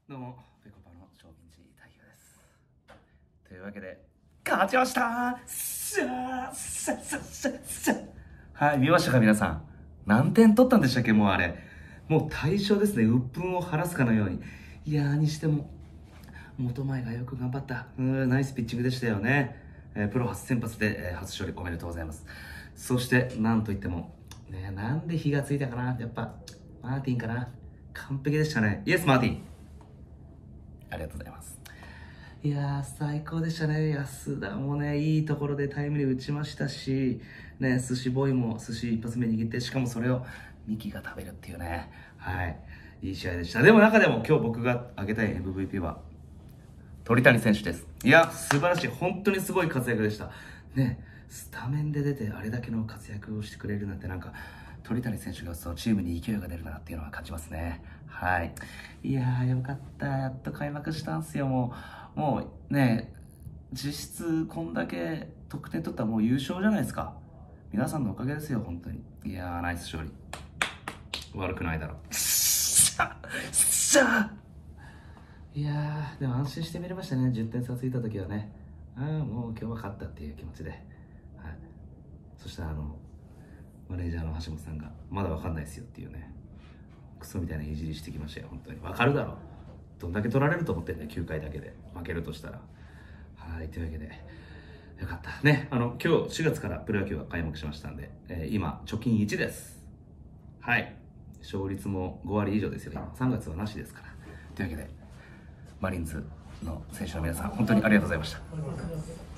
どうも、ぺこぱの超銀寺太陽です。というわけで、勝ちましたー。はい、見ましたか皆さん。何点取ったんでしたっけもうあれ。もう大勝ですね。鬱憤を晴らすかのように。いやーにしても、元前がよく頑張った。ナイスピッチングでしたよね。プロ初先発で、初勝利おめでとうございます。そして、なんといっても、ね、なんで火がついたかなやっぱ、マーティンかな完璧でしたね。イエス、マーティン。ありがとうございます。いやー、最高でしたね。安田もね、いいところでタイムリー打ちましたし、ね、寿司ボーイも寿司一発目握って、しかもそれをミキが食べるっていうね。はい。いい試合でした。でも中でも今日僕が挙げたい MVP は、鳥谷選手です。いや、素晴らしい。本当にすごい活躍でした。ね、スタメンで出てあれだけの活躍をしてくれるなんて鳥谷選手がそうチームに勢いが出るなっていうのは感じますね。はい。いやー、よかった。やっと開幕したんすよ。もうね、実質こんだけ得点取ったらもう優勝じゃないですか。皆さんのおかげですよ、本当に。いやー、ナイス勝利。悪くないだろ。いやー、でも安心して見れましたね。10点差ついた時はね。もう今日は勝ったっていう気持ちで。はい。そしたらマネージャーの橋本さんが、まだわかんないですよっていうね。クソみたいないじりしてきましたよ、本当に。わかるだろ。どんだけ取られると思ってんだよ、9回だけで。負けるとしたら。はい、というわけで。よかった。ね、今日4月からプロ野球が開幕しましたんで、今、貯金1です。はい。勝率も5割以上ですよ、今。3月はなしですから。というわけで、マリーンズの選手の皆さん、本当にありがとうございました。